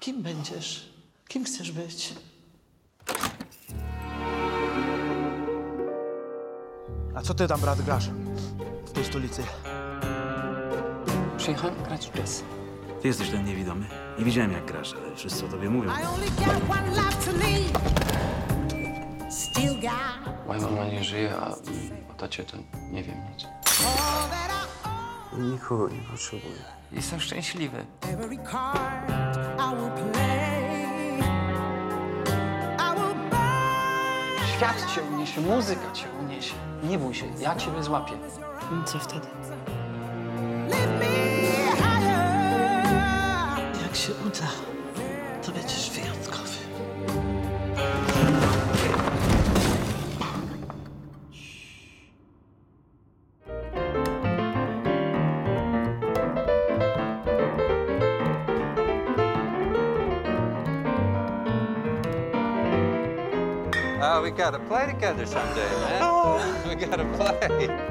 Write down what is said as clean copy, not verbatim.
Kim będziesz? Kim chcesz być? A co ty tam, brat, grasz w tej stolicy? Przyjechałem grać w jazz. Ty jesteś ten niewidomy. Nie widziałem, jak grasz, ale wszyscy o tobie mówią. Moja mama nie żyje, a o tacie to nie wiem nic. Nikogo nie potrzebuję. Jestem szczęśliwy. Świat cię uniesie, muzyka cię uniesie. Nie bój się, ja ciebie złapię. Co wtedy? Jak się uda, to będziesz wyjątkowy. We gotta play together someday, man. We gotta play.